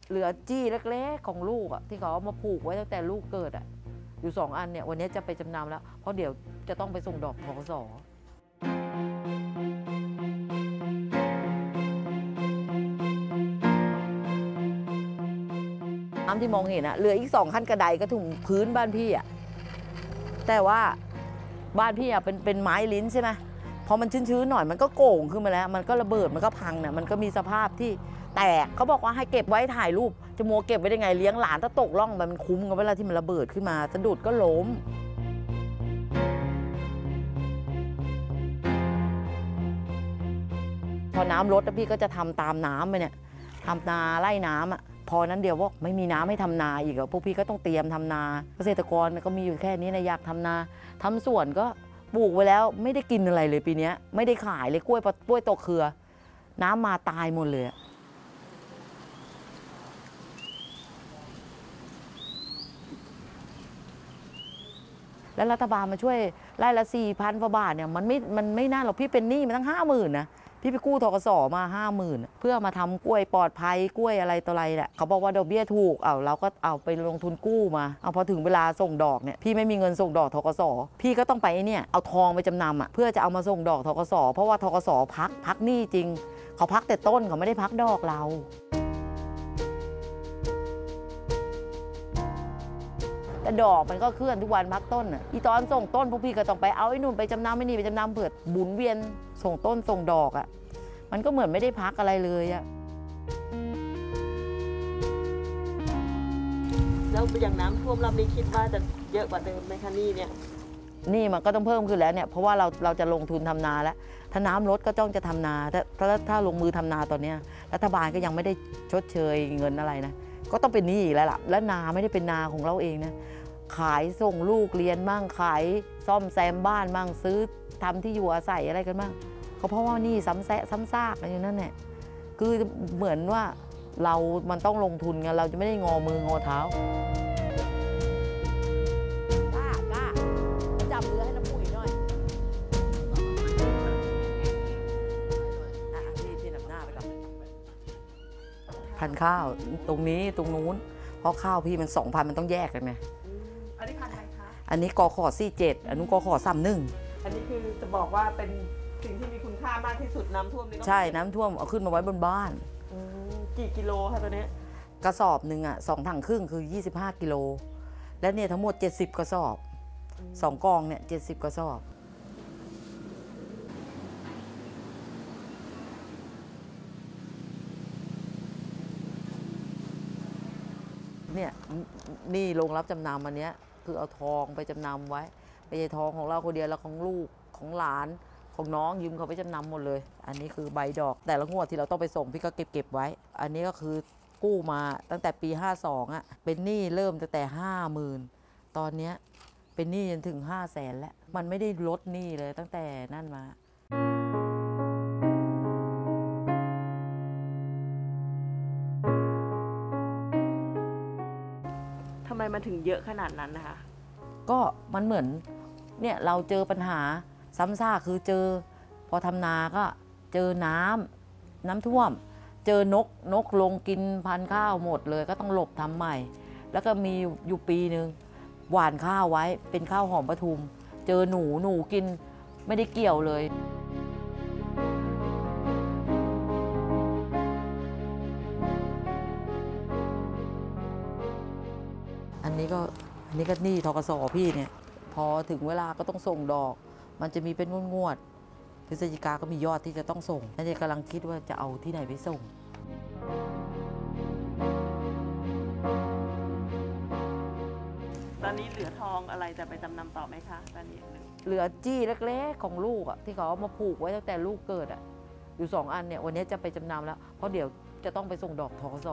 เหลือจี้เล็กๆของลูกอ่ะที่เขาเอามาผูกไว้ตั้งแต่ลูกเกิดอ่ะอยู่2 อันเนี่ยวันนี้จะไปจำนำแล้วเพราะเดี๋ยวจะต้องไปส่งดอกธกส.น้ำที่มองเห็นอะเหลืออีก2 ขั้นกระไดก็ถึงพื้นบ้านพี่อะแต่ว่าบ้านพี่อะเป็นไม้ลิ้นใช่ไหมพอมันชื้นๆหน่อยมันก็โก่งขึ้นมาแล้วมันก็ระเบิดมันก็พังเนี่ยมันก็มีสภาพที่แตกเขาบอกว่าให้เก็บไว้ถ่ายรูปจะมัวเก็บไว้ได้ไงเลี้ยงหลานถ้าตกล่องมันคุ้มกับเวลาที่มันระเบิดขึ้นมาสะดุดก็ล้มพอน้ำลดพี่ก็จะทำตามน้ำไปเนี่ยทำนาไล่น้ำอะพอนั้นเดียวว่าไม่มีน้ำให้ทำนาอีกพวกพี่ก็ต้องเตรียมทำนาเกษตรกรก็มีอยู่แค่นี้นะอยากทำนาทำสวนก็ปลูกไว้แล้วไม่ได้กินอะไรเลยปีนี้ไม่ได้ขายเลยกล้วยตกเครือน้ำมาตายหมดเลยแล้วรัฐบาลมาช่วยไร่ละ4,000 กว่าบาทเนี่ยมันไม่น่าหรอกพี่เป็นหนี้มาตั้ง50,000นะพี่ไปกู้ธกส.มา50,000เพื่อมาทำกล้วยปลอดภัยกล้วยอะไรต่ออะไรแหละเขาบอกว่าดอกเบี้ยถูกเราก็เอาไปลงทุนกู้มาพอถึงเวลาส่งดอกเนี่ยพี่ไม่มีเงินส่งดอกธกส.พี่ก็ต้องไปเนี่ยเอาทองไปจำนำเพื่อจะเอามาส่งดอกธกส.เพราะว่าธกส.พักหนี้จริงเขาพักแต่ต้นเขาไม่ได้พักดอกเราแต่ดอกมันก็เคลื่อนทุกวันพักต้นอีตอนส่งต้นพวกพี่ก็ต้องไปเอาไอ้นู่นไปจำนำไอ้นี่ไปจำนำเผื่อบุนเวียนส่งต้นส่งดอกมันก็เหมือนไม่ได้พักอะไรเลยแล้วอย่างน้ำท่วมรอบนี้คิดว่าจะเยอะกว่าเดิมไหมคะนี่มันก็ต้องเพิ่มขึ้นแล้วเนี่ยเพราะว่าเราจะลงทุนทำนาแล้วถ้าน้ำลดก็ต้องจะทำนาถ้าลงมือทำนาตอนนี้รัฐบาลก็ยังไม่ได้ชดเชยเงินอะไรนะก็ต้องเป็นหนี้อีกแล้วล่ะและนาไม่ได้เป็นนาของเราเองนะขายส่งลูกเรียนมั่งขายซ่อมแซมบ้านมั่งซื้อทำที่อยู่อาศัยอะไรกันมั่งเพราะว่านี่ซ้ำซากกันอยู่นั่นแหละคือเหมือนว่ามันต้องลงทุนไงเราจะไม่ได้งอมืองอเท้ากล้าจับเรือให้น้ำปุ๋ยหน่อยที่นำหน้าไปก่อนพันข้าวตรงนี้ตรงนู้นเพราะข้าวพี่มัน 2,000 มันต้องแยกกันไงอันนี้พันธุ์อะไรคะอันนี้กข47อันนู้นกข31 อันนี้คือจะบอกว่าเป็นสิ่งที่มีคุณค่ามากที่สุดน้ำท่วมนี่ใช่น้ำท่วมเอาขึ้นมาไว้บนบ้านกี่กิโลคะตัวนี้กระสอบหนึ่ง2 ถังครึ่งคือ25 กิโลและเนี่ยทั้งหมด70 กระสอบ2 กองเนี่ย70 กระสอบเนี่ยนี่โรงรับจำนำอันเนี้ยคือเอาทองไปจำนำไว้ไม่ใช่ทองของเราคนเดียวแล้วของลูกของหลานของน้องยืมเขาไปจำนำหมดเลยอันนี้คือใบดอกแต่ละงวดที่เราต้องไปส่งพี่ก็เก็บไว้อันนี้ก็คือกู้มาตั้งแต่ปี52เป็นหนี้เริ่มตั้งแต่50,000ตอนนี้เป็นหนี้จนถึง500,000แล้วมันไม่ได้ลดหนี้เลยตั้งแต่นั่นมาทำไมมันถึงเยอะขนาดนั้นนะคะก็มันเหมือนเนี่ยเราเจอปัญหาซ้ำซากคือเจอพอทำนาก็เจอน้ำท่วมเจอนกลงกินพันธุ์ข้าวหมดเลยก็ต้องหลบทำใหม่แล้วก็มีอยู่ปีนึงหว่านข้าวไว้เป็นข้าวหอมปทุมเจอหนูกินไม่ได้เกี่ยวเลยอันนี้ก็หนี้ธกส.พี่เนี่ยพอถึงเวลาก็ต้องส่งดอกมันจะมีเป็นงวดพฤศจิกาก็มียอดที่จะต้องส่งนั่นเองกำลังคิดว่าจะเอาที่ไหนไปส่งตอนนี้เหลือทองอะไรจะไปจำนำต่อไหมคะตอนนี้เหลือจี้เล็กๆของลูกที่เขาเอามาผูกไว้ตั้งแต่ลูกเกิดอยู่2 อันเนี่ยวันนี้จะไปจำนำแล้วเพราะเดี๋ยวจะต้องไปส่งดอกธกส.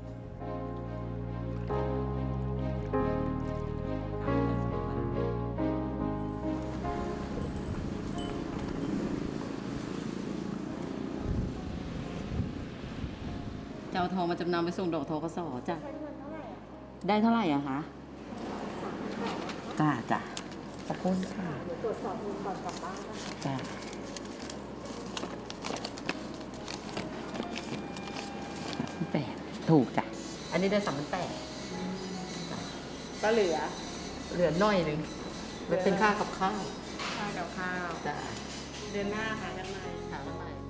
จะเอาทองมาจำนำไปส่งดอกธกส.จ้ะได้เท่าไหร่อะคะจ้ะขอบคุณค่ะตรวจสอบเงินก่อนกลับบ้านจ้ะ8ถูกจ้ะอันนี้ได้3,800 ก็เหลือเหลือน้อยหนึ่งมันเป็นค่ากับข้าวค่ากับข้าวจ้ะเดือนหน้าค่ะกันใหม่ถามทำไม